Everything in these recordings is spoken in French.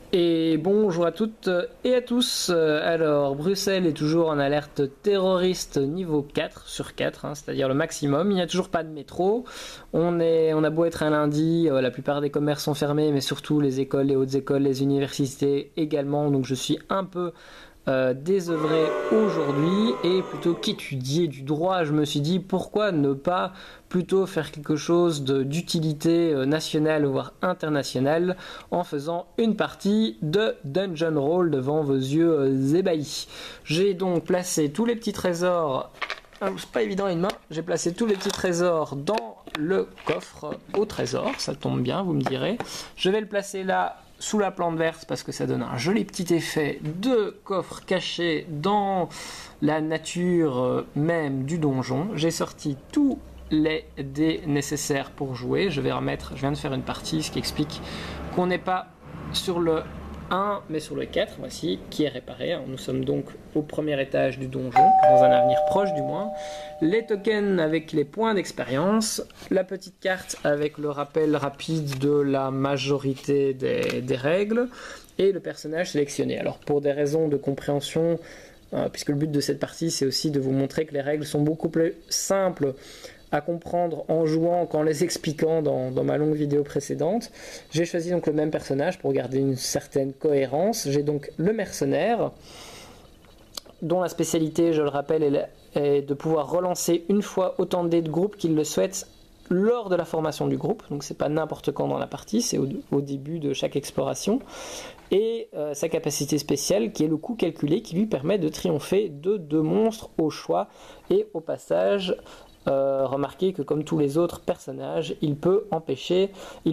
Et bonjour à toutes et à tous. Alors, Bruxelles est toujours en alerte terroriste niveau 4 sur 4, c'est-à-dire le maximum. Il n'y a toujours pas de métro. On a beau être un lundi, la plupart des commerces sont fermés, mais surtout les écoles, les hautes écoles, les universités également. Donc je suis un peu désœuvré aujourd'hui et plutôt qu'étudier du droit, je me suis dit pourquoi ne pas plutôt faire quelque chose d'utilité nationale voire internationale en faisant une partie de Dungeon Roll devant vos yeux ébahis. J'ai donc placé tous les petits trésors. C'est pas évident à une main. J'ai placé tous les petits trésors dans le coffre au trésor. Ça tombe bien, vous me direz. Je vais le placer là sous la plante verte parce que ça donne un joli petit effet de coffre caché dans la nature même du donjon. J'ai sorti tous les dés nécessaires pour jouer. Je viens de faire une partie, ce qui explique qu'on n'est pas sur le 1 mais sur le 4, voici, qui est réparé. Nous sommes donc au premier étage du donjon, dans un avenir proche du moins. Les tokens avec les points d'expérience, la petite carte avec le rappel rapide de la majorité des règles, et le personnage sélectionné. Alors pour des raisons de compréhension, puisque le but de cette partie c'est aussi de vous montrer que les règles sont beaucoup plus simples à comprendre en jouant qu'en les expliquant dans ma longue vidéo précédente. J'ai choisi donc le même personnage pour garder une certaine cohérence. J'ai donc le mercenaire, dont la spécialité, je le rappelle, est de pouvoir relancer une fois autant de dés de groupe qu'il le souhaite lors de la formation du groupe. Donc c'est pas n'importe quand dans la partie, c'est au début de chaque exploration. Et sa capacité spéciale qui est le coût calculé qui lui permet de triompher de 2 monstres au choix. Et au passage, remarquez que comme tous les autres personnages, il peut empocher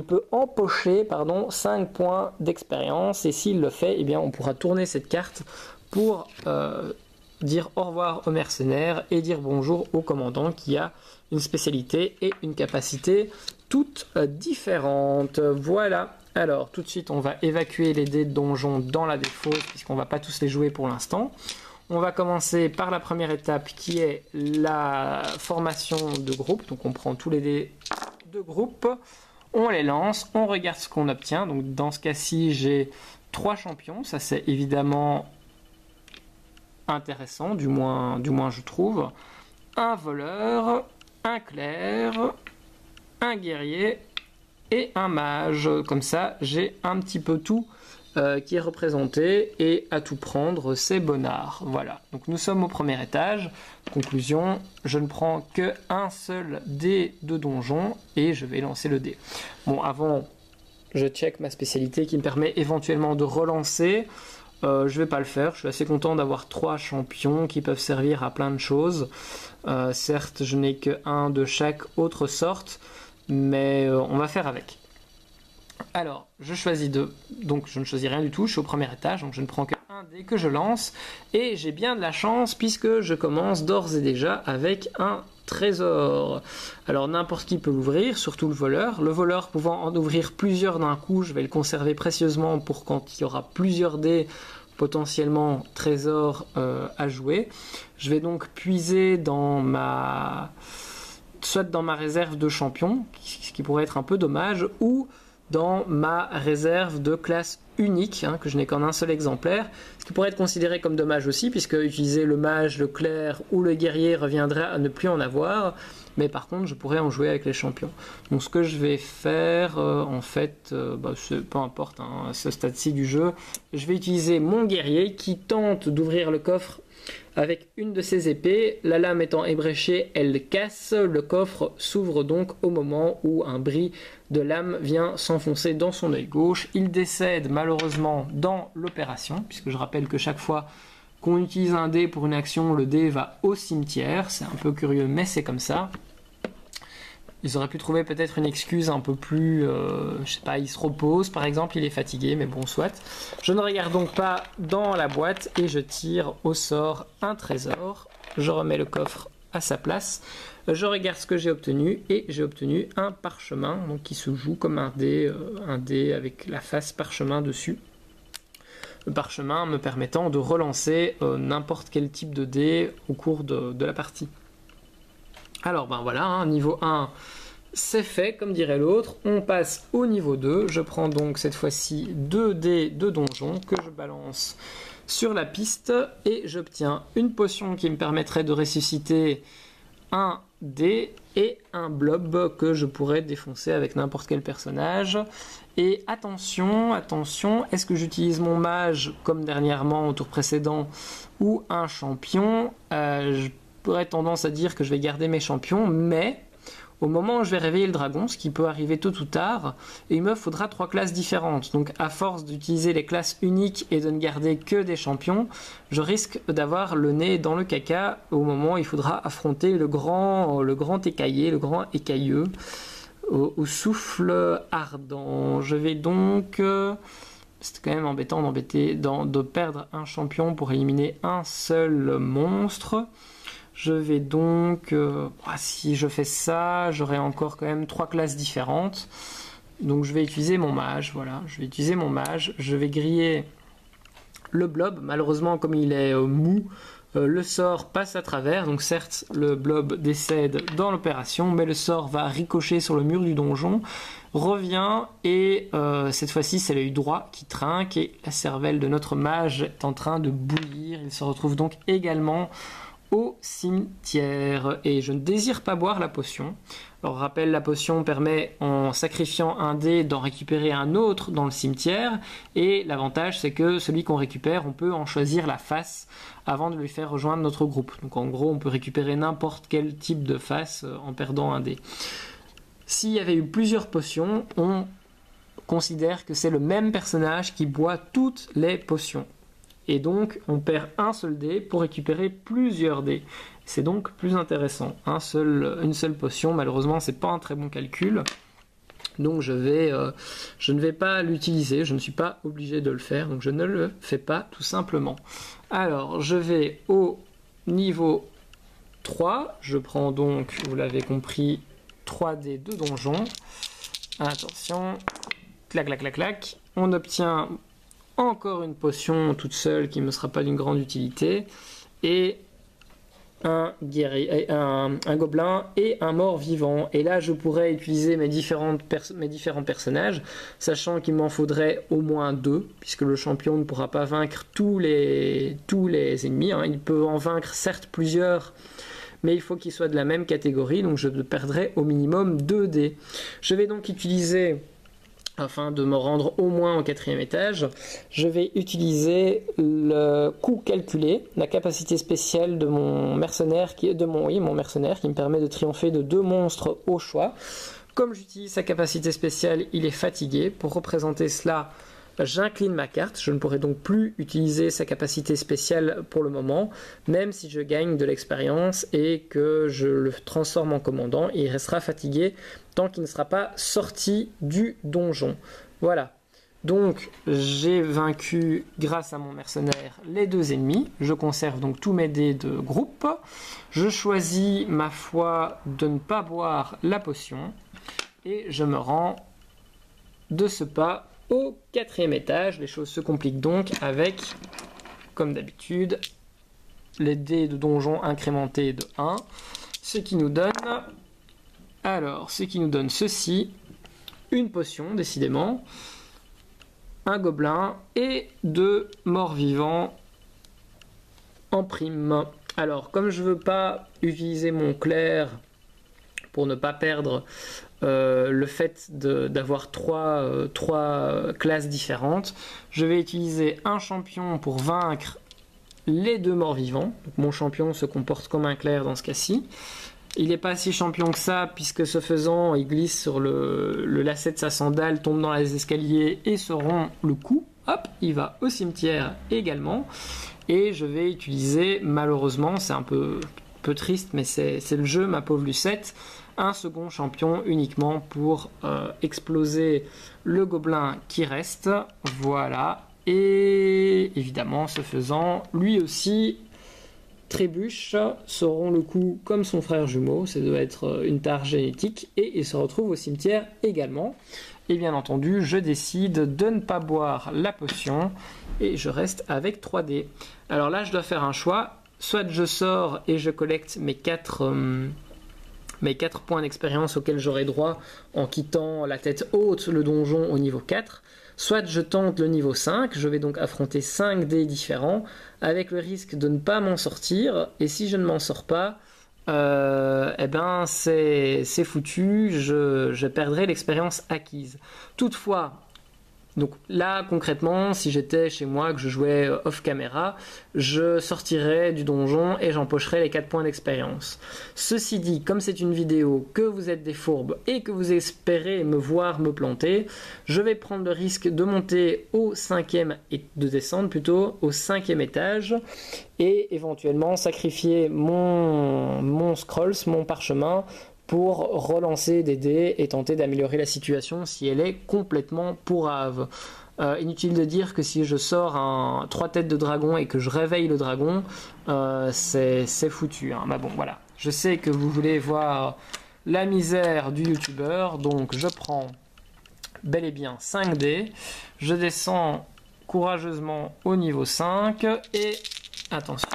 5 points d'expérience, et s'il le fait, eh bien, on pourra tourner cette carte pour dire au revoir aux mercenaires et dire bonjour au commandant qui a une spécialité et une capacité toutes différentes. Voilà. Alors tout de suite on va évacuer les dés de donjon dans la défausse puisqu'on ne va pas tous les jouer pour l'instant. On va commencer par la première étape qui est la formation de groupe. Donc on prend tous les dés de groupe, on les lance, on regarde ce qu'on obtient. Donc dans ce cas-ci, j'ai 3 champions. Ça c'est évidemment intéressant, du moins je trouve. Un voleur, un clerc, un guerrier et un mage. Comme ça, j'ai un petit peu tout qui est représenté, et à tout prendre c'est bonnard. Voilà, donc nous sommes au premier étage. Conclusion, je ne prends que un seul dé de donjon et je vais lancer le dé. Bon, avant je check ma spécialité qui me permet éventuellement de relancer. Je vais pas le faire, je suis assez content d'avoir 3 champions qui peuvent servir à plein de choses. Certes je n'ai que un de chaque autre sorte, mais on va faire avec. Alors, je choisis 2, donc je ne choisis rien du tout, je suis au premier étage, donc je ne prends que un dé que je lance, et j'ai bien de la chance puisque je commence d'ores et déjà avec un trésor. Alors n'importe qui peut l'ouvrir, surtout le voleur pouvant en ouvrir plusieurs d'un coup, je vais le conserver précieusement pour quand il y aura plusieurs dés potentiellement trésors à jouer. Je vais donc puiser soit dans ma réserve de champion, ce qui pourrait être un peu dommage, ou dans ma réserve de classe unique, que je n'ai qu'en un seul exemplaire, ce qui pourrait être considéré comme dommage aussi, puisque utiliser le mage, le clerc ou le guerrier reviendrait à ne plus en avoir, mais par contre je pourrais en jouer avec les champions. Donc ce que je vais faire, peu importe à ce stade-ci du jeu, je vais utiliser mon guerrier qui tente d'ouvrir le coffre avec une de ses épées. La lame étant ébréchée, elle casse. Le coffre s'ouvre donc au moment où un bris de lame vient s'enfoncer dans son œil gauche. Il décède malheureusement dans l'opération, puisque je rappelle que chaque fois qu'on utilise un dé pour une action, le dé va au cimetière. C'est un peu curieux, mais c'est comme ça. Ils auraient pu trouver peut-être une excuse un peu plus, je sais pas, il se repose par exemple, il est fatigué, mais bon, soit. Je ne regarde donc pas dans la boîte et je tire au sort un trésor. Je remets le coffre à sa place. Je regarde ce que j'ai obtenu et j'ai obtenu un parchemin, donc qui se joue comme un dé avec la face parchemin dessus. Le parchemin me permettant de relancer n'importe quel type de dé au cours de la partie. Alors ben voilà, niveau 1, c'est fait, comme dirait l'autre. On passe au niveau 2. Je prends donc cette fois-ci 2 dés de donjon que je balance sur la piste et j'obtiens une potion qui me permettrait de ressusciter un dé et un blob que je pourrais défoncer avec n'importe quel personnage. Et attention, est-ce que j'utilise mon mage comme dernièrement au tour précédent ou un champion? J'aurais tendance à dire que je vais garder mes champions, mais au moment où je vais réveiller le dragon, ce qui peut arriver tôt ou tard, il me faudra 3 classes différentes. Donc à force d'utiliser les classes uniques et de ne garder que des champions, je risque d'avoir le nez dans le caca au moment où il faudra affronter le grand écaillé, le grand écailleux au souffle ardent. Je vais donc... c'est quand même embêtant de perdre un champion pour éliminer un seul monstre. Je vais donc, si je fais ça, j'aurai encore quand même 3 classes différentes. Donc je vais utiliser mon mage, voilà. Je vais griller le blob. Malheureusement, comme il est mou, le sort passe à travers. Donc certes, le blob décède dans l'opération, mais le sort va ricocher sur le mur du donjon, revient et cette fois-ci, c'est l'œil droit qui trinque et la cervelle de notre mage est en train de bouillir. Il se retrouve donc également au cimetière et je ne désire pas boire la potion. Alors rappel, la potion permet en sacrifiant un dé d'en récupérer un autre dans le cimetière et l'avantage c'est que celui qu'on récupère on peut en choisir la face avant de lui faire rejoindre notre groupe. Donc en gros on peut récupérer n'importe quel type de face en perdant un dé. S'il y avait eu plusieurs potions, on considère que c'est le même personnage qui boit toutes les potions. Et donc, on perd un seul dé pour récupérer plusieurs dés. C'est donc plus intéressant. Une seule potion, malheureusement, c'est pas un très bon calcul. Donc, je ne vais pas l'utiliser. Je ne suis pas obligé de le faire. Donc, je ne le fais pas tout simplement. Alors, je vais au niveau 3. Je prends donc, vous l'avez compris, 3 dés de donjon. Attention. Clac, clac, clac, clac. On obtient... encore une potion toute seule qui ne me sera pas d'une grande utilité et un gobelin et un mort-vivant. Et là, je pourrais utiliser mes différents personnages, sachant qu'il m'en faudrait au moins 2, puisque le champion ne pourra pas vaincre tous les ennemis. Il peut en vaincre certes plusieurs, mais il faut qu'ils soient de la même catégorie, donc je perdrai au minimum 2 dés. Je vais donc utiliser... afin de me rendre au moins au 4e étage, je vais utiliser le coût calculé, la capacité spéciale de mon mercenaire, mon mercenaire qui me permet de triompher de 2 monstres au choix. Comme j'utilise sa capacité spéciale, il est fatigué. Pour représenter cela, j'incline ma carte. Je ne pourrai donc plus utiliser sa capacité spéciale pour le moment, même si je gagne de l'expérience et que je le transforme en commandant. Il restera fatigué tant qu'il ne sera pas sorti du donjon. Voilà. Donc, j'ai vaincu, grâce à mon mercenaire, les 2 ennemis. Je conserve donc tous mes dés de groupe. Je choisis, ma foi, de ne pas boire la potion. Et je me rends de ce pas au 4e étage. Les choses se compliquent donc avec, comme d'habitude, les dés de donjon incrémentés de 1. Ce qui nous donne ceci, une potion, décidément, un gobelin et 2 morts-vivants en prime. Alors, comme je ne veux pas utiliser mon clerc pour ne pas perdre le fait d'avoir 3 classes différentes, je vais utiliser un champion pour vaincre les 2 morts-vivants. Donc, mon champion se comporte comme un clerc dans ce cas-ci. Il n'est pas si champion que ça, puisque ce faisant, il glisse sur le lacet de sa sandale, tombe dans les escaliers et se rompt le cou. Hop, il va au cimetière également. Et je vais utiliser, malheureusement, c'est un peu triste, mais c'est le jeu, ma pauvre Lucette, un second champion uniquement pour exploser le gobelin qui reste. Voilà. Et évidemment, ce faisant, lui aussi... trébuche, se rompt le cou comme son frère jumeau, ça doit être une tare génétique, et il se retrouve au cimetière également. Et bien entendu, je décide de ne pas boire la potion, et je reste avec 3 dés. Alors là, je dois faire un choix, soit je sors et je collecte mes 4 mes 4 points d'expérience auxquels j'aurai droit en quittant la tête haute le donjon au niveau 4. Soit je tente le niveau 5, je vais donc affronter 5 dés différents, avec le risque de ne pas m'en sortir, et si je ne m'en sors pas, eh ben c'est foutu, je perdrai l'expérience acquise. Toutefois, donc là concrètement, si j'étais chez moi, que je jouais off caméra, je sortirais du donjon et j'empocherais les 4 points d'expérience. Ceci dit, comme c'est une vidéo, que vous êtes des fourbes et que vous espérez me voir me planter, je vais prendre le risque de monter au 5e et de descendre plutôt au 5e étage et éventuellement sacrifier mon scrolls, mon parchemin, pour relancer des dés et tenter d'améliorer la situation si elle est complètement pourrave. Inutile de dire que si je sors 3 têtes de dragon et que je réveille le dragon, c'est foutu. Hein. Mais bon, voilà. Je sais que vous voulez voir la misère du youtubeur, donc je prends bel et bien 5 dés, je descends courageusement au niveau 5 et attention.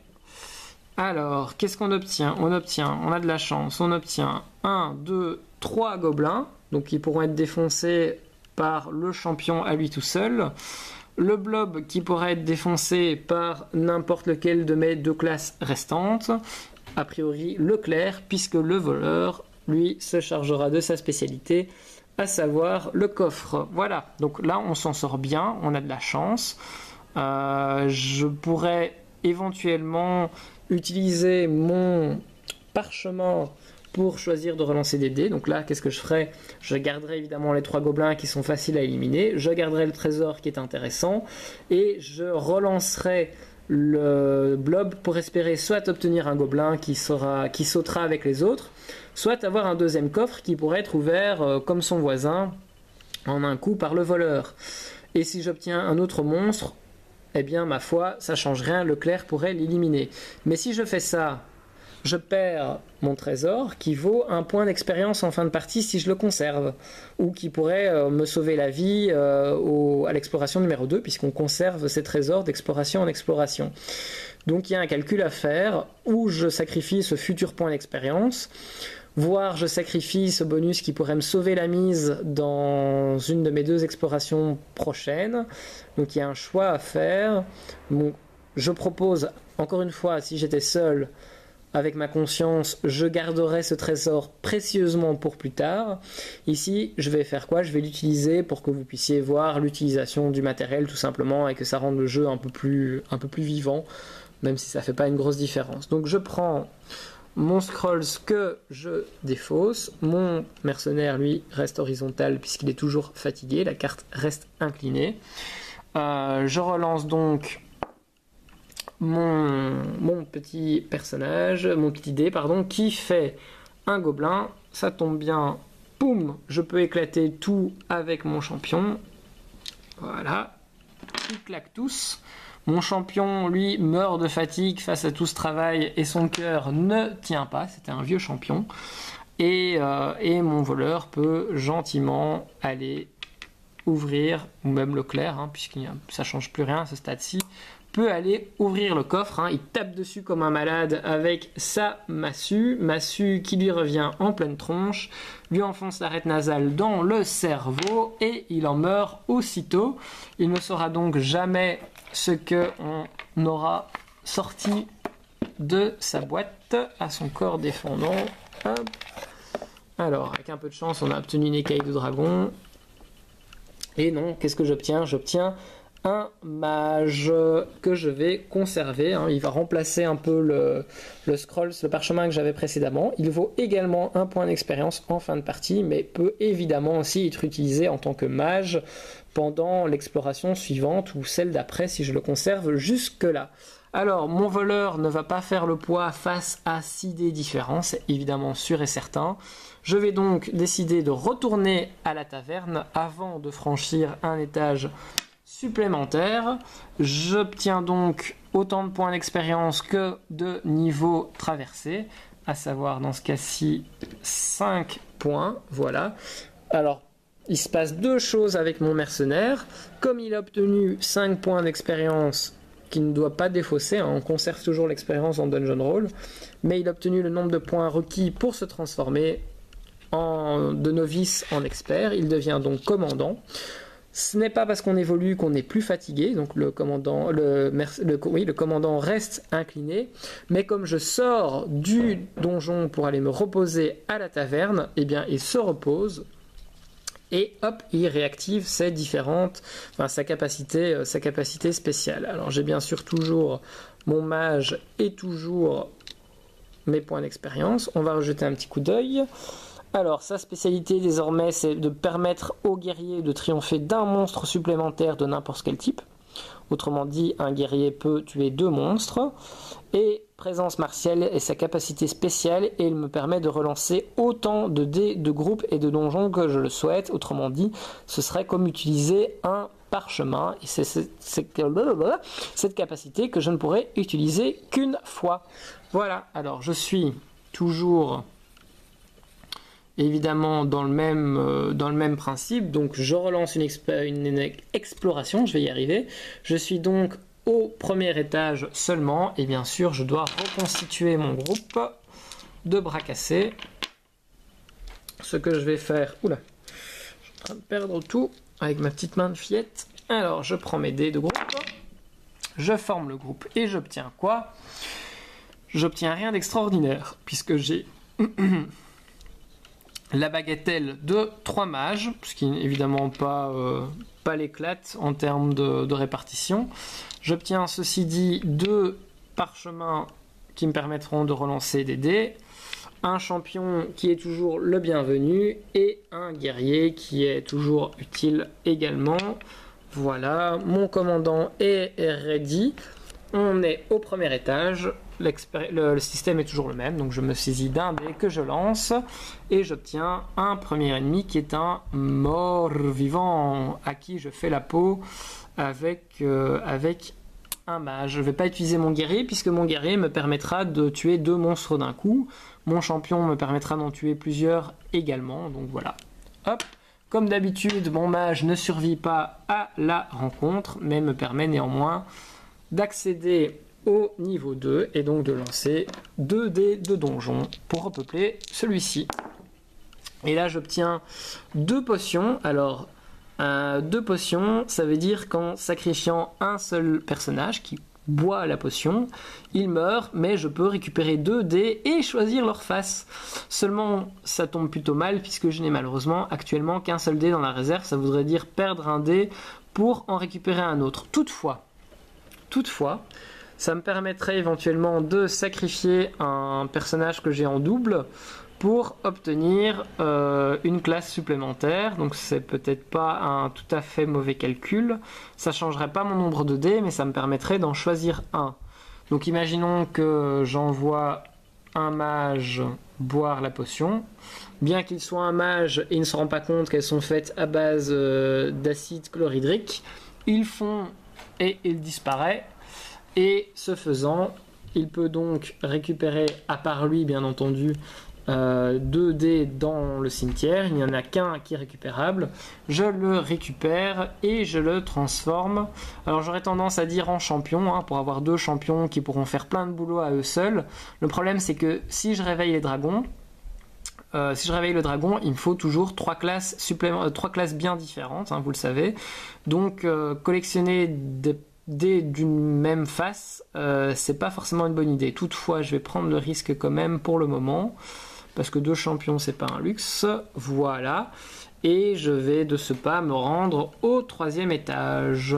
Alors, qu'est-ce qu'on obtient ? On a de la chance, on obtient 1, 2, 3 gobelins, donc qui pourront être défoncés par le champion à lui tout seul. Le blob qui pourrait être défoncé par n'importe lequel de mes 2 classes restantes. A priori, le clerc, puisque le voleur, lui, se chargera de sa spécialité, à savoir le coffre. Voilà, donc là, on s'en sort bien, on a de la chance. Je pourrais éventuellement utiliser mon parchemin pour choisir de relancer des dés. Donc là, qu'est-ce que je ferai ? Je garderai évidemment les 3 gobelins qui sont faciles à éliminer, je garderai le trésor qui est intéressant, et je relancerai le blob pour espérer soit obtenir un gobelin qui sautera avec les autres, soit avoir un deuxième coffre qui pourrait être ouvert comme son voisin en un coup par le voleur. Et si j'obtiens un autre monstre, eh bien, ma foi, ça change rien, le clerc pourrait l'éliminer. Mais si je fais ça, je perds mon trésor qui vaut 1 point d'expérience en fin de partie si je le conserve, ou qui pourrait me sauver la vie à l'exploration numéro 2, puisqu'on conserve ces trésors d'exploration en exploration. Donc il y a un calcul à faire, où je sacrifie ce futur point d'expérience, voire je sacrifie ce bonus qui pourrait me sauver la mise dans une de mes 2 explorations prochaines. Donc il y a un choix à faire. Bon, je propose, encore une fois, si j'étais seul, avec ma conscience, je garderai ce trésor précieusement pour plus tard. Ici, je vais faire quoi ? Je vais l'utiliser pour que vous puissiez voir l'utilisation du matériel tout simplement et que ça rende le jeu un peu plus vivant, même si ça ne fait pas une grosse différence. Donc je prends mon scrolls que je défausse, mon mercenaire lui reste horizontal puisqu'il est toujours fatigué, la carte reste inclinée. Je relance donc mon petit personnage, mon petit dé pardon, qui fait un gobelin, ça tombe bien, poum, je peux éclater tout avec mon champion, voilà, ils claquent tous. Mon champion, lui, meurt de fatigue face à tout ce travail et son cœur ne tient pas, c'était un vieux champion. Et mon voleur peut gentiment aller ouvrir, ou même le clerc, hein, puisque ça ne change plus rien à ce stade-ci, peut aller ouvrir le coffre. Hein. Il tape dessus comme un malade avec sa massue qui lui revient en pleine tronche, lui enfonce l'arête nasale dans le cerveau et il en meurt aussitôt. Il ne saura donc jamais ce qu'on aura sorti de sa boîte à son corps défendant. Hop. Alors, avec un peu de chance, on a obtenu une écaille de dragon. Et non, qu'est-ce que j'obtiens ? J'obtiens un mage que je vais conserver. Hein. Il va remplacer un peu le scrolls, le parchemin que j'avais précédemment. Il vaut également 1 point d'expérience en fin de partie, mais peut évidemment aussi être utilisé en tant que mage pendant l'exploration suivante ou celle d'après si je le conserve jusque-là. Alors, mon voleur ne va pas faire le poids face à 6 dés différents, c'est évidemment sûr et certain. Je vais donc décider de retourner à la taverne avant de franchir un étage supplémentaire. J'obtiens donc autant de points d'expérience que de niveau traversé, à savoir dans ce cas-ci 5 points. Voilà. Alors, il se passe 2 choses avec mon mercenaire. Comme il a obtenu 5 points d'expérience, qui ne doit pas défausser, hein, on conserve toujours l'expérience en Dungeon Roll, mais il a obtenu le nombre de points requis pour se transformer de novice en expert. Il devient donc commandant. Ce n'est pas parce qu'on évolue qu'on est plus fatigué, donc le commandant reste incliné, mais comme je sors du donjon pour aller me reposer à la taverne, eh bien il se repose et hop, il réactive sa capacité spéciale. Alors j'ai bien sûr toujours mon mage et toujours mes points d'expérience. On va rejeter un petit coup d'œil. Alors, sa spécialité désormais, c'est de permettre au guerrier de triompher d'un monstre supplémentaire de n'importe quel type. Autrement dit, un guerrier peut tuer 2 monstres. Et présence martiale est sa capacité spéciale et il me permet de relancer autant de dés de groupe et de donjons que je le souhaite. Autrement dit, ce serait comme utiliser un parchemin. Et c'est cette capacité que je ne pourrais utiliser qu'une fois. Voilà, alors je suis toujours évidemment dans le même principe, donc je relance une exploration, je vais y arriver. Je suis donc au premier étage seulement, et bien sûr je dois reconstituer mon groupe de bras cassés. Ce que je vais faire, oula, je suis en train de perdre tout avec ma petite main de fillette. Alors je prends mes dés de groupe, je forme le groupe et j'obtiens quoi? J'obtiens rien d'extraordinaire, puisque j'ai la bagatelle de 3 mages, ce qui n'est évidemment pas l'éclate en termes de répartition. J'obtiens ceci dit 2 parchemins qui me permettront de relancer des dés, un champion qui est toujours le bienvenu et un guerrier qui est toujours utile également. Voilà, mon commandant est ready. On est au premier étage. Le système est toujours le même, donc je me saisis d'un dé que je lance et j'obtiens un premier ennemi qui est un mort-vivant à qui je fais la peau avec un mage. Je ne vais pas utiliser mon guerrier puisque mon guerrier me permettra de tuer 2 monstres d'un coup. Mon champion me permettra d'en tuer plusieurs également, donc voilà. Hop. Comme d'habitude, mon mage ne survit pas à la rencontre, mais me permet néanmoins d'accéder au niveau 2 et donc de lancer 2 dés de donjon pour repeupler celui-ci. Et là j'obtiens 2 potions. Alors 2 potions, ça veut dire qu'en sacrifiant un seul personnage qui boit la potion, il meurt, mais je peux récupérer 2 dés et choisir leur face. Seulement ça tombe plutôt mal puisque je n'ai malheureusement actuellement qu'un seul dé dans la réserve. Ça voudrait dire perdre un dé pour en récupérer un autre. Toutefois, ça me permettrait éventuellement de sacrifier un personnage que j'ai en double pour obtenir une classe supplémentaire. Donc c'est peut-être pas un tout à fait mauvais calcul. Ça changerait pas mon nombre de dés, mais ça me permettrait d'en choisir un. Donc imaginons que j'envoie un mage boire la potion. Bien qu'il soit un mage et il ne se rend pas compte qu'elles sont faites à base d'acide chlorhydrique, ils font et il disparaît. Et ce faisant, il peut donc récupérer, à part lui bien entendu, 2 dés dans le cimetière. Il n'y en a qu'un qui est récupérable. Je le récupère et je le transforme. Alors j'aurais tendance à dire en champion, pour avoir 2 champions qui pourront faire plein de boulot à eux seuls. Le problème c'est que si je réveille les dragons, il me faut toujours 3 classes bien différentes, vous le savez. Donc collectionner des dés d'une même face, c'est pas forcément une bonne idée. Toutefois, je vais prendre le risque quand même pour le moment, parce que 2 champions, c'est pas un luxe. Voilà. Et je vais de ce pas me rendre au 3e étage.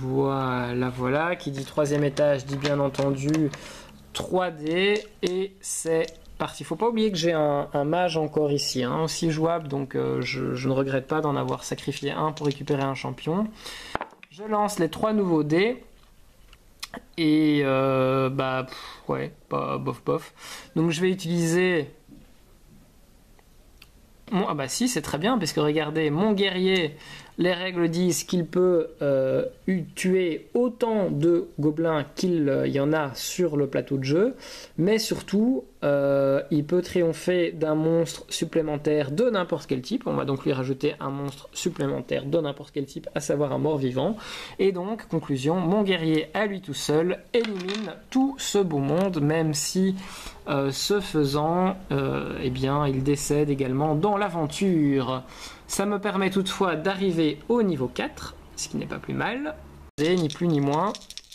Voilà. Qui dit 3e étage dit bien entendu 3D. Et c'est parti. Faut pas oublier que j'ai un mage encore ici, aussi jouable, donc je ne regrette pas d'en avoir sacrifié un pour récupérer un champion. Je lance les 3 nouveaux dés et bof. Donc je vais utiliser si, c'est très bien parce que regardez, mon guerrier Les règles disent qu'il peut tuer autant de gobelins qu'il y en a sur le plateau de jeu, mais surtout il peut triompher d'un monstre supplémentaire de n'importe quel type. On va donc lui rajouter un monstre supplémentaire de n'importe quel type, à savoir un mort-vivant. Et donc, conclusion, mon guerrier à lui tout seul élimine tout ce beau monde, même si ce faisant, eh bien, il décède également dans l'aventure. Ça me permet toutefois d'arriver au niveau 4, ce qui n'est pas plus mal. Et ni plus ni moins.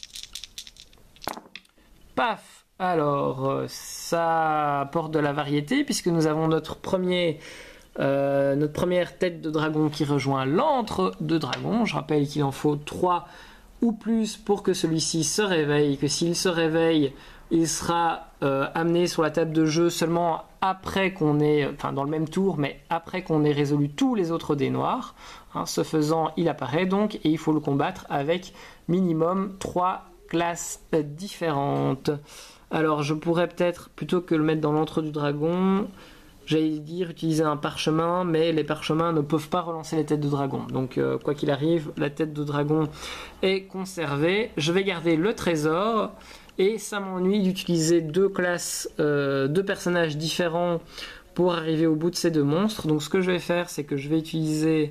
Paf! Alors, ça apporte de la variété, puisque nous avons notre première tête de dragon qui rejoint l'antre de dragon. Je rappelle qu'il en faut 3 ou plus pour que celui-ci se réveille, que s'il se réveille, il sera amené sur la table de jeu seulement après qu'on ait, enfin dans le même tour, mais après qu'on ait résolu tous les autres dés noirs. Hein, ce faisant, il apparaît donc et il faut le combattre avec minimum 3 classes différentes. Alors je pourrais peut-être, plutôt que le mettre dans l'antre du dragon, j'allais dire utiliser un parchemin, mais les parchemins ne peuvent pas relancer les têtes de dragon. Donc quoi qu'il arrive, la tête de dragon est conservée. Je vais garder le trésor. Et ça m'ennuie d'utiliser 2 classes, 2 personnages différents pour arriver au bout de ces 2 monstres. Donc ce que je vais faire, c'est que je vais utiliser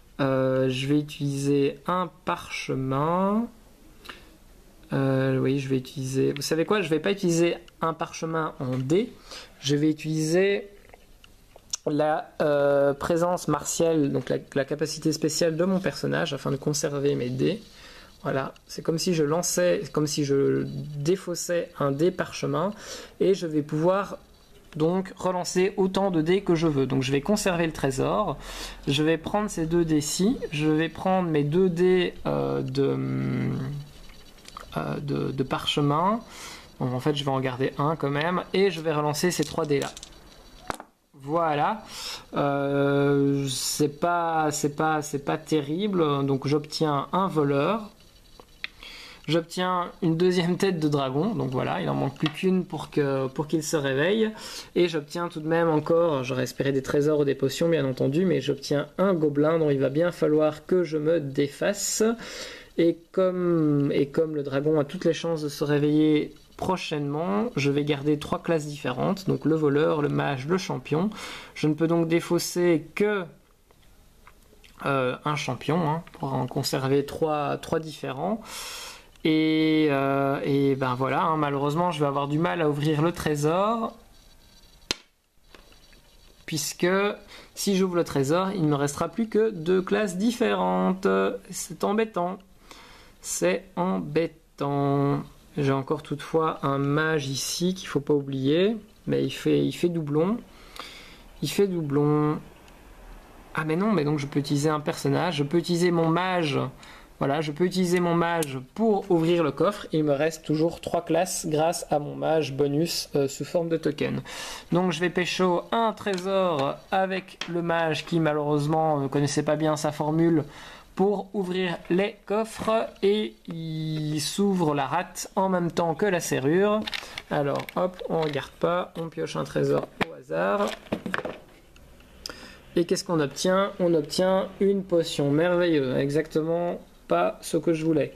un parchemin. Oui, je vais utiliser... Vous savez quoi? Je ne vais pas utiliser un parchemin en dés. Je vais utiliser la présence martiale, donc la capacité spéciale de mon personnage afin de conserver mes dés. Voilà, c'est comme si je lançais, comme si je défaussais un dé parchemin et je vais pouvoir donc relancer autant de dés que je veux. Donc je vais conserver le trésor, je vais prendre ces 2 dés-ci, je vais prendre mes 2 dés de parchemin. Bon, en fait je vais en garder un quand même et je vais relancer ces 3 dés là. Voilà, c'est pas terrible, donc j'obtiens un voleur. J'obtiens une deuxième tête de dragon, donc voilà, il en manque plus qu'une pour qu'il se réveille. Et j'obtiens tout de même encore, j'aurais espéré des trésors ou des potions bien entendu, mais j'obtiens un gobelin dont il va bien falloir que je me défasse. Et comme le dragon a toutes les chances de se réveiller prochainement, je vais garder 3 classes différentes, donc le voleur, le mage, le champion. Je ne peux donc défausser que un champion, hein, pour en conserver 3 différents. Et ben voilà, hein, malheureusement je vais avoir du mal à ouvrir le trésor, puisque si j'ouvre le trésor, il ne me restera plus que 2 classes différentes. C'est embêtant. C'est embêtant. J'ai encore toutefois un mage ici qu'il ne faut pas oublier, mais il fait doublon. Il fait doublon. Ah mais non, mais donc je peux utiliser un personnage, je peux utiliser mon mage. Voilà, je peux utiliser mon mage pour ouvrir le coffre. Il me reste toujours 3 classes grâce à mon mage bonus sous forme de token. Donc je vais pécho un trésor avec le mage qui malheureusement ne connaissait pas bien sa formule pour ouvrir les coffres. Et il s'ouvre la rate en même temps que la serrure. Alors hop, on ne regarde pas, on pioche un trésor au hasard. Et qu'est-ce qu'on obtient? On obtient une potion merveilleuse, exactement pas ce que je voulais.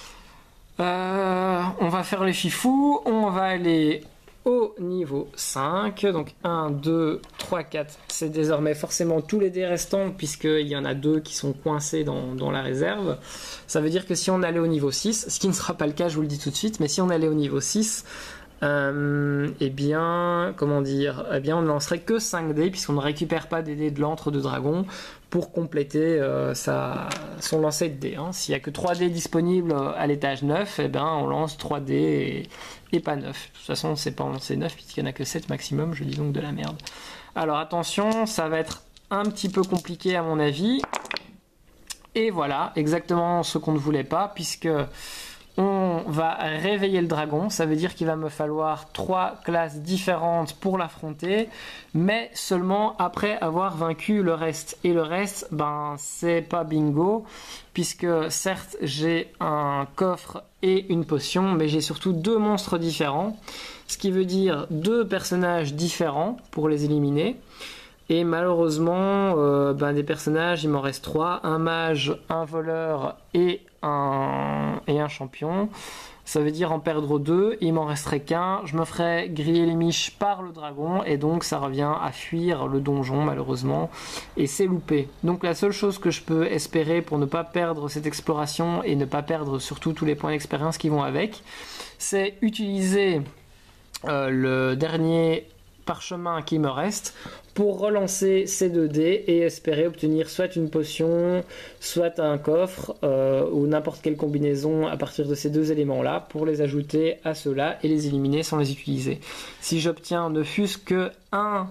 On va faire les fifous, on va aller au niveau 5, donc 1, 2, 3, 4, c'est désormais forcément tous les dés restants, puisqu'il y en a 2 qui sont coincés dans la réserve. Ça veut dire que si on allait au niveau 6, ce qui ne sera pas le cas, je vous le dis tout de suite, mais si on allait au niveau 6, eh bien, comment dire, eh bien, on ne lancerait que 5 dés, puisqu'on ne récupère pas des dés de l'antre de dragon pour compléter son lancer de dés. Hein. S'il n'y a que 3 dés disponibles à l'étage 9, eh ben, on lance 3 dés et pas 9. De toute façon, c'est pas en lancer 9, puisqu'il n'y en a que 7 maximum, je dis donc de la merde. Alors attention, ça va être un petit peu compliqué à mon avis. Et voilà, exactement ce qu'on ne voulait pas, puisque on va réveiller le dragon. Ça veut dire qu'il va me falloir 3 classes différentes pour l'affronter, mais seulement après avoir vaincu le reste. Et le reste, ben c'est pas bingo, puisque certes j'ai un coffre et une potion, mais j'ai surtout 2 monstres différents, ce qui veut dire 2 personnages différents pour les éliminer. Et malheureusement, des personnages, il m'en reste 3. Un mage, un voleur et un champion. Ça veut dire en perdre 2, il m'en resterait qu'un. Je me ferais griller les miches par le dragon et donc ça revient à fuir le donjon malheureusement. Et c'est loupé. Donc la seule chose que je peux espérer pour ne pas perdre cette exploration et ne pas perdre surtout tous les points d'expérience qui vont avec, c'est utiliser le dernier parchemin qui me reste pour relancer ces 2 dés et espérer obtenir soit une potion, soit un coffre ou n'importe quelle combinaison à partir de ces 2 éléments là pour les ajouter à ceux-là et les éliminer sans les utiliser. Si j'obtiens ne fût-ce que un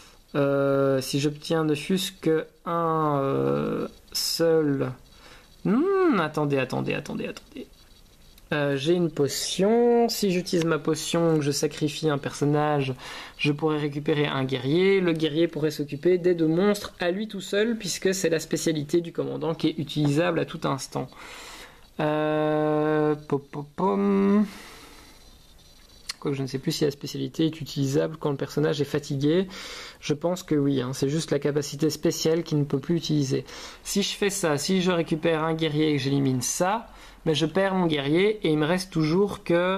seul... attendez. J'ai une potion. Si j'utilise ma potion, que je sacrifie un personnage, je pourrais récupérer un guerrier. Le guerrier pourrait s'occuper des 2 monstres à lui tout seul, puisque c'est la spécialité du commandant qui est utilisable à tout instant. Quoique je ne sais plus si la spécialité est utilisable quand le personnage est fatigué. Je pense que oui, c'est juste la capacité spéciale qu'il ne peut plus utiliser. Si je fais ça, si je récupère un guerrier et que j'élimine ça, mais je perds mon guerrier et il me reste toujours que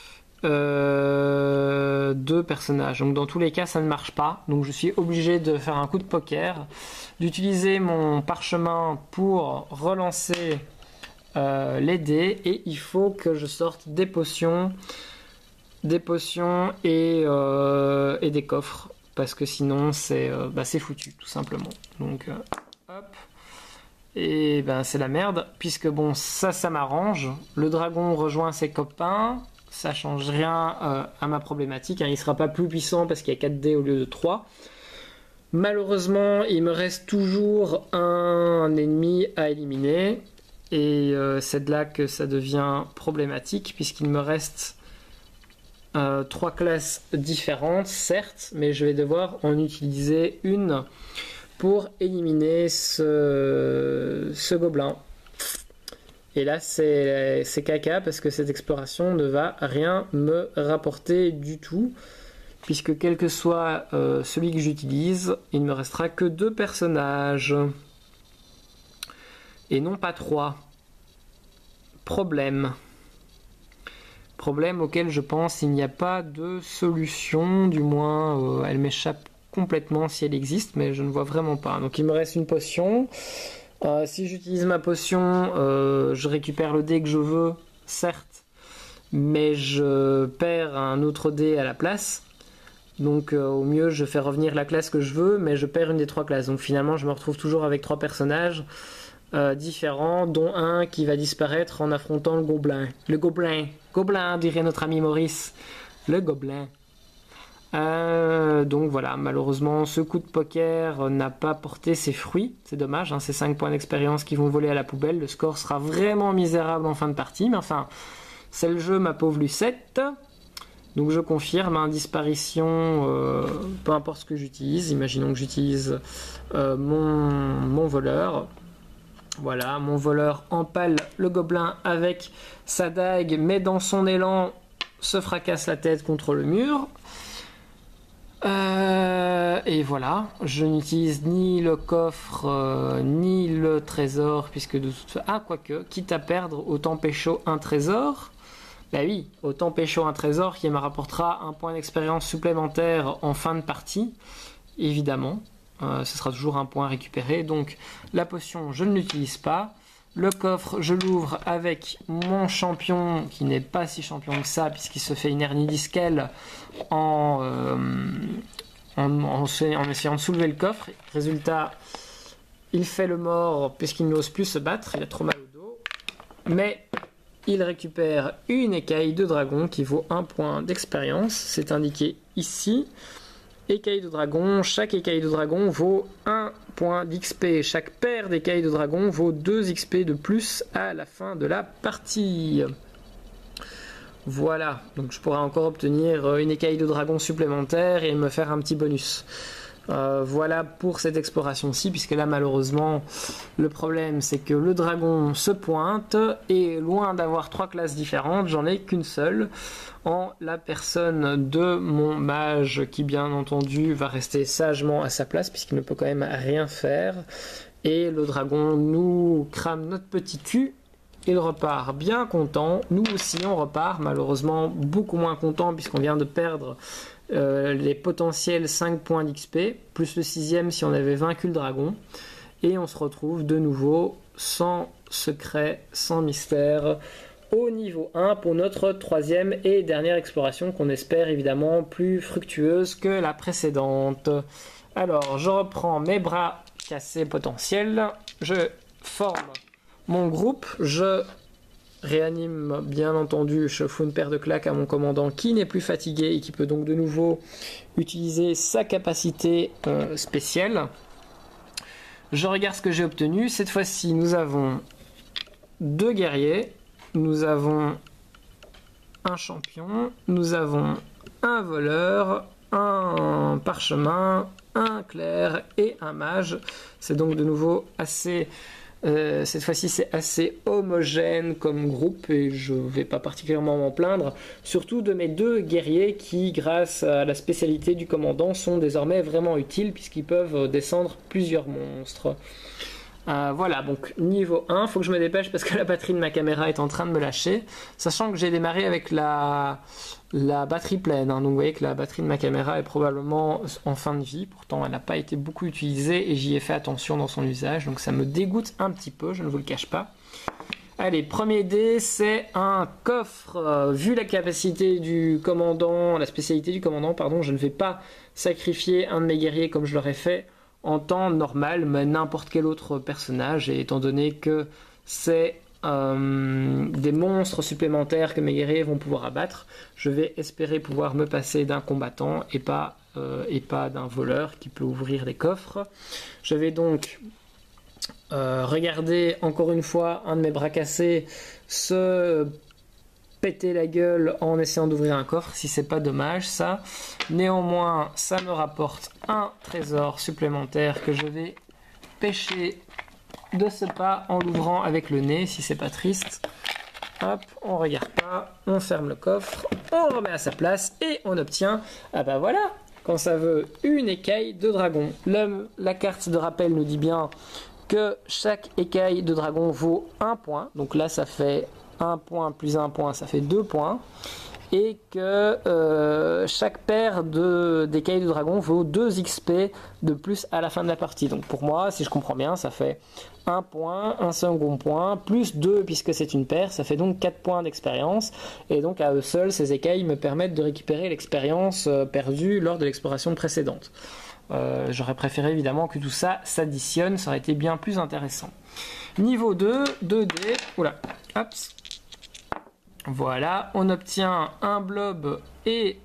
2 personnages. Donc dans tous les cas, ça ne marche pas. Donc je suis obligé de faire un coup de poker, d'utiliser mon parchemin pour relancer les dés et il faut que je sorte des potions et des coffres parce que sinon c'est foutu tout simplement. Donc hop. Et c'est la merde, puisque bon, ça m'arrange. Le dragon rejoint ses copains, ça change rien à ma problématique. Il sera pas plus puissant parce qu'il y a 4 dés au lieu de 3. Malheureusement, il me reste toujours un ennemi à éliminer. Et c'est de là que ça devient problématique, puisqu'il me reste 3 classes différentes, certes, mais je vais devoir en utiliser une pour éliminer ce gobelin. Et là c'est caca parce que cette exploration ne va rien me rapporter du tout, puisque quel que soit celui que j'utilise, il ne me restera que 2 personnages et non pas 3. Problème auquel je pense il n'y a pas de solution, du moins elle m'échappe complètement si elle existe, mais je ne vois vraiment pas. Donc il me reste une potion. Si j'utilise ma potion, je récupère le dé que je veux, certes, mais je perds un autre dé à la place. Donc au mieux, je fais revenir la classe que je veux, mais je perds une des 3 classes. Donc finalement, je me retrouve toujours avec 3 personnages différents, dont un qui va disparaître en affrontant le gobelin. Le gobelin, dirait notre ami Maurice. Le gobelin. Donc voilà, malheureusement ce coup de poker n'a pas porté ses fruits, c'est dommage, ces 5 points d'expérience qui vont voler à la poubelle, le score sera vraiment misérable en fin de partie, mais enfin c'est le jeu ma pauvre Lucette. Donc je confirme, disparition, peu importe ce que j'utilise, imaginons que j'utilise mon voleur. Voilà, mon voleur empale le gobelin avec sa dague, mais dans son élan se fracasse la tête contre le mur. Et voilà, je n'utilise ni le coffre ni le trésor, puisque de toute façon... quoique, quitte à perdre, autant pécho un trésor. Bah oui, autant pécho un trésor qui me rapportera un point d'expérience supplémentaire en fin de partie, évidemment. Ce sera toujours un point récupéré, donc la potion, je ne l'utilise pas. Le coffre, je l'ouvre avec mon champion, qui n'est pas si champion que ça, puisqu'il se fait une hernie discale en essayant de soulever le coffre. Résultat, il fait le mort, puisqu'il n'ose plus se battre, il a trop mal au dos. Mais il récupère une écaille de dragon qui vaut 1 point d'expérience, c'est indiqué ici. Écaille de dragon, chaque écaille de dragon vaut 1 point d'XP. Chaque paire d'écailles de dragon vaut 2 XP de plus à la fin de la partie. Voilà, donc je pourrais encore obtenir une écaille de dragon supplémentaire et me faire un petit bonus. Voilà pour cette exploration-ci, puisque là malheureusement le problème c'est que le dragon se pointe et loin d'avoir 3 classes différentes, j'en ai qu'une seule en la personne de mon mage qui bien entendu va rester sagement à sa place puisqu'il ne peut quand même rien faire, et le dragon nous crame notre petit cul. Il repart bien content, nous aussi on repart malheureusement beaucoup moins content puisqu'on vient de perdre les potentiels 5 points d'XP, plus le 6ème si on avait vaincu le dragon, et on se retrouve de nouveau sans secret, sans mystère, au niveau 1 pour notre 3ème et dernière exploration qu'on espère évidemment plus fructueuse que la précédente. Alors je reprends mes bras cassés potentiels, je forme mon groupe, je réanime bien entendu, je fous une paire de claques à mon commandant qui n'est plus fatigué et qui peut donc de nouveau utiliser sa capacité spéciale. Je regarde ce que j'ai obtenu. Cette fois-ci nous avons 2 guerriers, nous avons un champion, nous avons un voleur, un parchemin, un clerc et un mage. C'est donc de nouveau assez... cette fois-ci c'est assez homogène comme groupe et je ne vais pas particulièrement m'en plaindre, surtout de mes 2 guerriers qui, grâce à la spécialité du commandant, sont désormais vraiment utiles puisqu'ils peuvent descendre plusieurs monstres. Voilà, donc niveau 1, il faut que je me dépêche parce que la batterie de ma caméra est en train de me lâcher, sachant que j'ai démarré avec la batterie pleine, hein. Donc vous voyez que la batterie de ma caméra est probablement en fin de vie, pourtant elle n'a pas été beaucoup utilisée et j'y ai fait attention dans son usage, donc ça me dégoûte un petit peu, je ne vous le cache pas. Allez, premier dé, c'est un coffre. Vu la capacité du commandant, la spécialité du commandant, pardon, je ne vais pas sacrifier un de mes guerriers comme je l'aurais fait en temps normal, mais n'importe quel autre personnage, et étant donné que c'est des monstres supplémentaires que mes guerriers vont pouvoir abattre, je vais espérer pouvoir me passer d'un combattant et pas d'un voleur qui peut ouvrir les coffres. Je vais donc regarder encore une fois un de mes bras cassés se péter la gueule en essayant d'ouvrir un coffre, si c'est pas dommage ça. Néanmoins, ça me rapporte un trésor supplémentaire que je vais pêcher de ce pas en l'ouvrant avec le nez, si c'est pas triste. Hop, on regarde pas, on ferme le coffre, on le remet à sa place et on obtient, ah bah voilà, quand ça veut, une écaille de dragon. La carte de rappel nous dit bien que chaque écaille de dragon vaut 1 point, donc là ça fait 1 point plus 1 point, ça fait 2 points, et que chaque paire d'écailles de dragon vaut 2 XP de plus à la fin de la partie. Donc pour moi, si je comprends bien, ça fait 1 point, un second point, plus 2 puisque c'est une paire, ça fait donc 4 points d'expérience, et donc à eux seuls, ces écailles me permettent de récupérer l'expérience perdue lors de l'exploration précédente. J'aurais préféré évidemment que tout ça s'additionne, ça aurait été bien plus intéressant. Niveau 2, 2D, oula, hop. Voilà, on obtient un blob et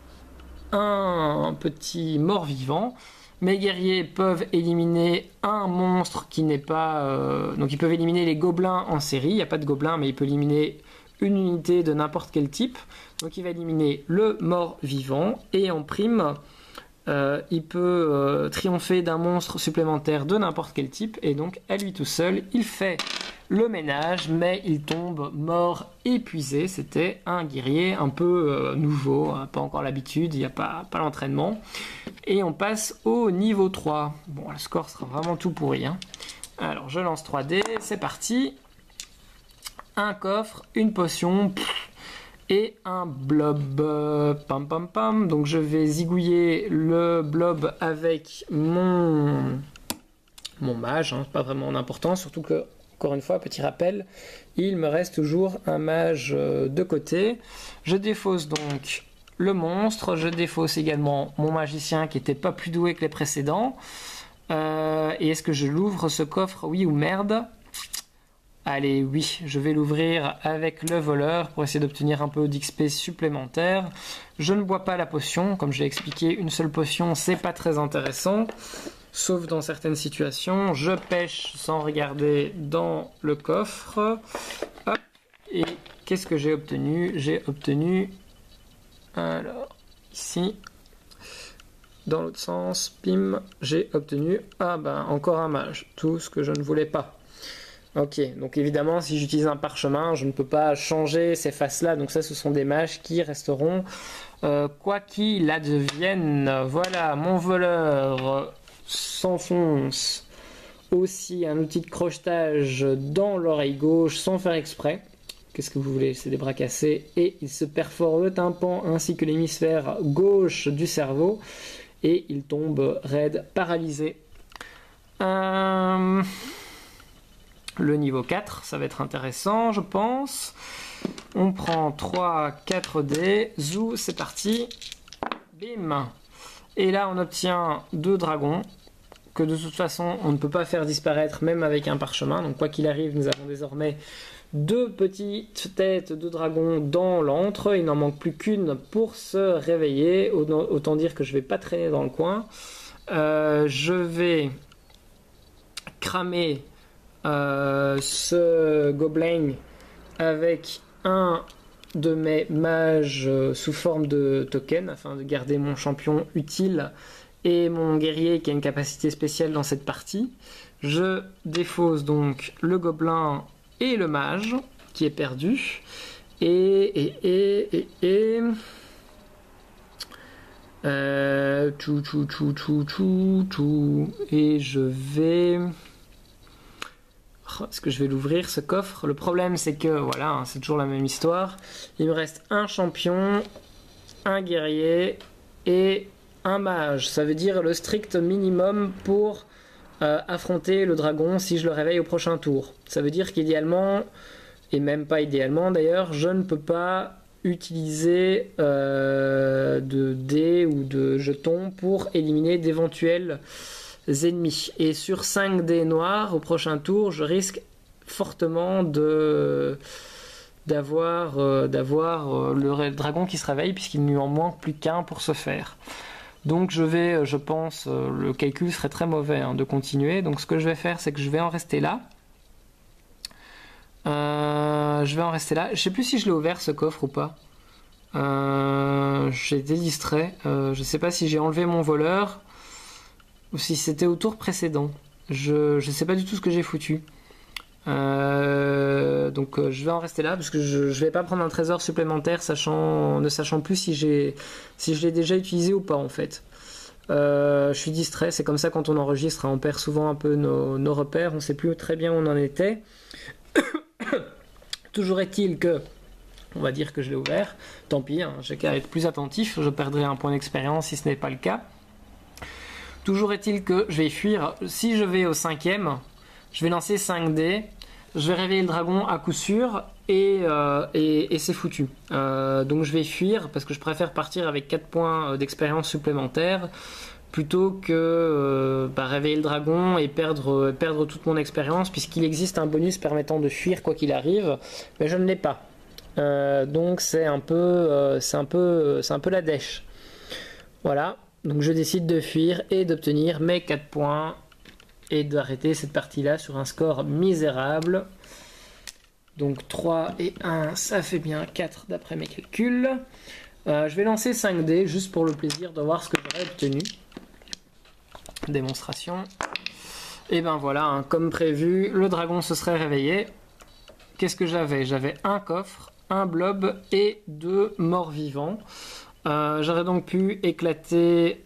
un petit mort-vivant. Mes guerriers peuvent éliminer un monstre qui n'est pas... donc ils peuvent éliminer les gobelins en série, il n'y a pas de gobelins mais il peut éliminer une unité de n'importe quel type. Donc il va éliminer le mort-vivant et en prime... il peut triompher d'un monstre supplémentaire de n'importe quel type et donc à lui tout seul il fait le ménage, mais il tombe mort épuisé. C'était un guerrier un peu nouveau, hein, pas encore l'habitude, il n'y a pas l'entraînement, et on passe au niveau 3. Bon, le score sera vraiment tout pourri, hein. Alors je lance 3D, c'est parti. Un coffre, une potion, et un blob. Pam pam pam. Donc je vais zigouiller le blob avec mon mage, hein, pas vraiment d'importance, surtout que, encore une fois, petit rappel, il me reste toujours un mage de côté. Je défausse donc le monstre, je défausse également mon magicien qui n'était pas plus doué que les précédents. Et est-ce que je l'ouvre ce coffre, oui ou merde? Allez, oui, je vais l'ouvrir avec le voleur pour essayer d'obtenir un peu d'XP supplémentaire. Je ne bois pas la potion, comme je l'ai expliqué, une seule potion, c'est pas très intéressant, sauf dans certaines situations. Je pêche sans regarder dans le coffre. Hop, et qu'est-ce que j'ai obtenu? J'ai obtenu, alors, ici, dans l'autre sens, pim, j'ai obtenu, encore un mage, tout ce que je ne voulais pas. Ok, donc évidemment, si j'utilise un parchemin, je ne peux pas changer ces faces-là, donc ça, ce sont des mages qui resteront quoi qu'il advienne. Voilà, mon voleur s'enfonce aussi un outil de crochetage dans l'oreille gauche sans faire exprès. Qu'est-ce que vous voulez? C'est des bras cassés. Et il se perfore le tympan ainsi que l'hémisphère gauche du cerveau. Et il tombe raide, paralysé. Le niveau 4, ça va être intéressant, je pense. On prend 3, 4 dés. Zou, c'est parti. Bim. Et là, on obtient 2 dragons. Que de toute façon, on ne peut pas faire disparaître, même avec un parchemin. Donc, quoi qu'il arrive, nous avons désormais 2 petites têtes de dragon dans l'antre. Il n'en manque plus qu'une pour se réveiller. Autant dire que je ne vais pas traîner dans le coin. Je vais cramer ce gobelin avec un de mes mages sous forme de token afin de garder mon champion utile et mon guerrier qui a une capacité spéciale dans cette partie. Je défausse donc le gobelin et le mage qui est perdu. Et je vais... Est-ce que je vais l'ouvrir ce coffre? Le problème c'est que voilà, c'est toujours la même histoire. Il me reste un champion, un guerrier et un mage. Ça veut dire le strict minimum pour affronter le dragon si je le réveille au prochain tour. Ça veut dire qu'idéalement, et même pas idéalement d'ailleurs, je ne peux pas utiliser de dés ou de jetons pour éliminer d'éventuels ennemis. Et sur 5 dés noirs au prochain tour, je risque fortement d'avoir le dragon qui se réveille puisqu'il ne lui en manque plus qu'un pour ce faire. Donc je pense, le calcul serait très mauvais de continuer. Donc ce que je vais faire, c'est que je vais en rester là. Je sais plus si je l'ai ouvert ce coffre ou pas. J'ai été distrait. Je sais pas si j'ai enlevé mon voleur ou si c'était au tour précédent. Je sais pas du tout ce que j'ai foutu. Donc je vais en rester là parce que je vais pas prendre un trésor supplémentaire ne sachant plus si je l'ai déjà utilisé ou pas en fait. Je suis distrait, c'est comme ça quand on enregistre, on perd souvent un peu nos repères, on sait plus très bien où on en était. Toujours est-il que on va dire que je l'ai ouvert, tant pis, j'ai qu'à être plus attentif, je perdrai un point d'expérience si ce n'est pas le cas. Toujours est-il que je vais fuir. Si je vais au 5e, je vais lancer 5 dés. Je vais réveiller le dragon à coup sûr et c'est foutu. Donc je vais fuir parce que je préfère partir avec 4 points d'expérience supplémentaires plutôt que réveiller le dragon et perdre toute mon expérience puisqu'il existe un bonus permettant de fuir quoi qu'il arrive, mais je ne l'ai pas. Donc c'est un peu la dèche. Voilà. Donc je décide de fuir et d'obtenir mes 4 points et d'arrêter cette partie-là sur un score misérable. Donc 3 et 1, ça fait bien 4 d'après mes calculs. Je vais lancer 5 dés juste pour le plaisir de voir ce que j'aurais obtenu. Démonstration. Et ben voilà, comme prévu, le dragon se serait réveillé. Qu'est-ce que j'avais? J'avais un coffre, un blob et 2 morts vivants. J'aurais donc pu éclater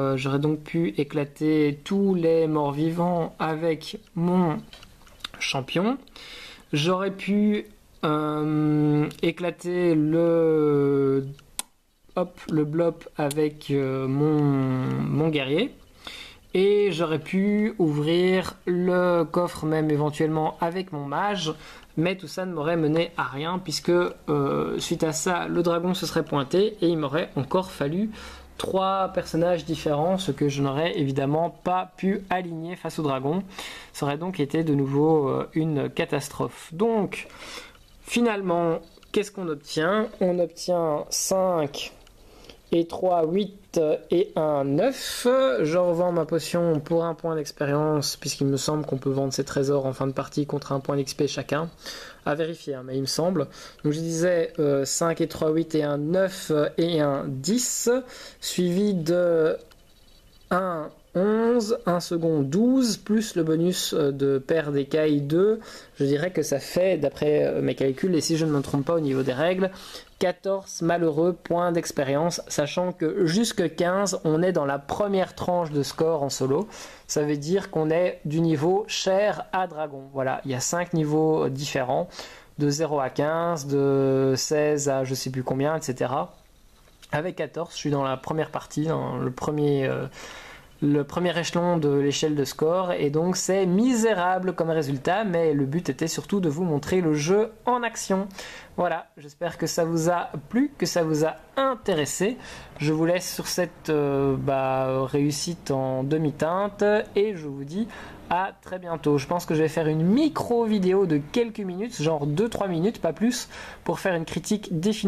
tous les morts vivants avec mon champion. J'aurais pu éclater le blob avec mon guerrier. Et j'aurais pu ouvrir le coffre même éventuellement avec mon mage. Mais tout ça ne m'aurait mené à rien puisque suite à ça, le dragon se serait pointé et il m'aurait encore fallu 3 personnages différents, ce que je n'aurais évidemment pas pu aligner face au dragon. Ça aurait donc été de nouveau une catastrophe. Donc, finalement, qu'est-ce qu'on obtient? On obtient 5 et 3, 8 et 1, 9. Je revends ma potion pour un point d'expérience, puisqu'il me semble qu'on peut vendre ces trésors en fin de partie contre un point d'XP chacun. À vérifier, mais il me semble. Donc je disais 5 et 3, 8 et 1, 9 et 1, 10. Suivi de 1, 11, un second 12, plus le bonus de paire d'écailles 2, je dirais que ça fait, d'après mes calculs, et si je ne me trompe pas au niveau des règles, 14 malheureux points d'expérience, sachant que jusque 15, on est dans la première tranche de score en solo. Ça veut dire qu'on est du niveau chair à dragon. Voilà, il y a 5 niveaux différents, de 0 à 15, de 16 à je sais plus combien, etc. Avec 14, je suis dans la première partie, dans le premier échelon de l'échelle de score, et donc c'est misérable comme résultat, mais le but était surtout de vous montrer le jeu en action. Voilà, j'espère que ça vous a plu, que ça vous a intéressé. Je vous laisse sur cette réussite en demi-teinte, et je vous dis à très bientôt. Je pense que je vais faire une micro vidéo de quelques minutes, genre 2-3 minutes, pas plus, pour faire une critique définitive.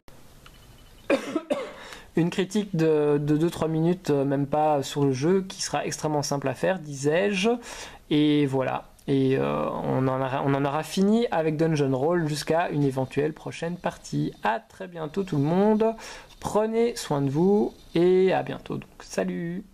Une critique de 2-3 minutes, même pas sur le jeu, qui sera extrêmement simple à faire, disais-je. Et voilà. Et on en aura fini avec Dungeon Roll jusqu'à une éventuelle prochaine partie. À très bientôt tout le monde. Prenez soin de vous et à bientôt. Donc, salut!